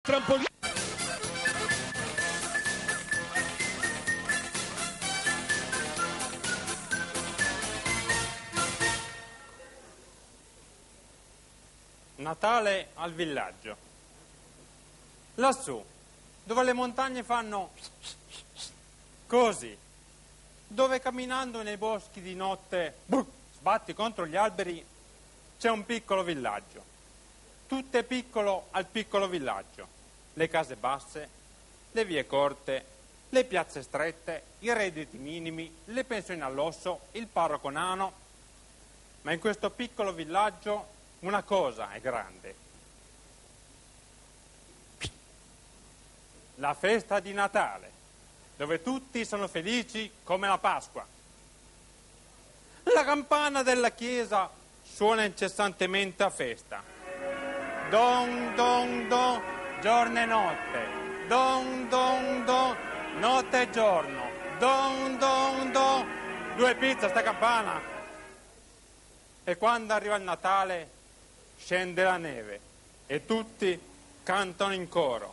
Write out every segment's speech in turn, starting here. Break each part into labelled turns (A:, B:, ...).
A: trampolino.
B: Natale al villaggio. Lassù, dove le montagne fanno così, dove camminando nei boschi di notte sbatti contro gli alberi, c'è un piccolo villaggio. Tutto è piccolo al piccolo villaggio. Le case basse, le vie corte, le piazze strette, i redditi minimi, le pensioni all'osso, il parroco nano. Ma in questo piccolo villaggio una cosa è grande. La festa di Natale, dove tutti sono felici come la Pasqua. La campana della chiesa suona incessantemente a festa. Don, don, don, giorno e notte. Don, don, don, notte e giorno. Don, don, don, 2 pizze sta campana. E quando arriva il Natale scende la neve e tutti cantano in coro.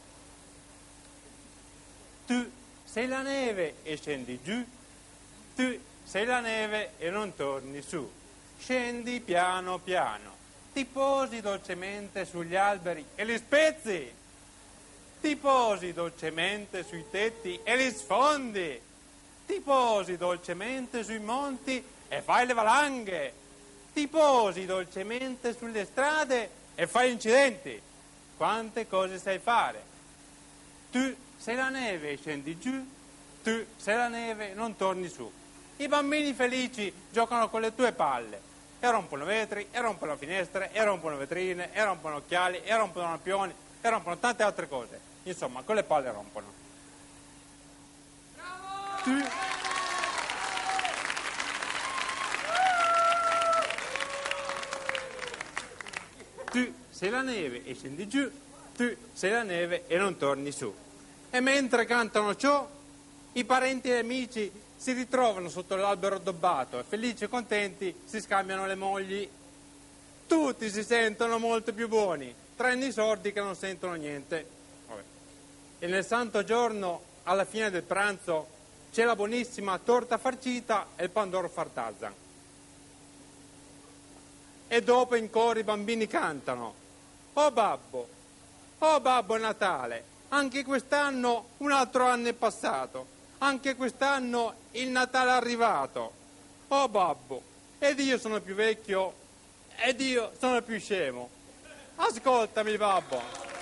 B: Tu sei la neve e scendi giù, tu sei la neve e non torni su. Scendi piano piano, ti posi dolcemente sugli alberi e li spezzi, ti posi dolcemente sui tetti e li sfondi, ti posi dolcemente sui monti e fai le valanghe, ti posi dolcemente sulle strade e fai incidenti. Quante cose sai fare? Tu sei la neve e scendi giù, tu sei la neve e non torni su. I bambini felici giocano con le tue palle e rompono vetri, e rompono finestre, e rompono vetrine, e rompono occhiali, e rompono lampioni, e rompono tante altre cose. Insomma, con le palle rompono. Bravo! Tu sei la neve e scendi giù, tu sei la neve e non torni su. E mentre cantano ciò, i parenti e amici si ritrovano sotto l'albero addobbato e felici e contenti si scambiano le mogli. Tutti si sentono molto più buoni, tranne i sordi che non sentono niente. Vabbè. E nel santo giorno, alla fine del pranzo, c'è la buonissima torta farcita e il pandoro fartazan. E dopo in coro i bambini cantano: oh babbo Natale, anche quest'anno un altro anno è passato, anche quest'anno il Natale è arrivato. Oh babbo, ed io sono più vecchio, ed io sono più scemo. Ascoltami babbo,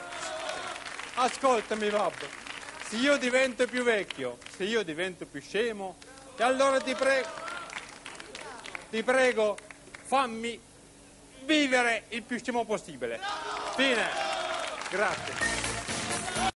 B: se io divento più vecchio, se io divento più scemo, e allora ti prego, fammi vivere il più scemo possibile. Fine. Grazie.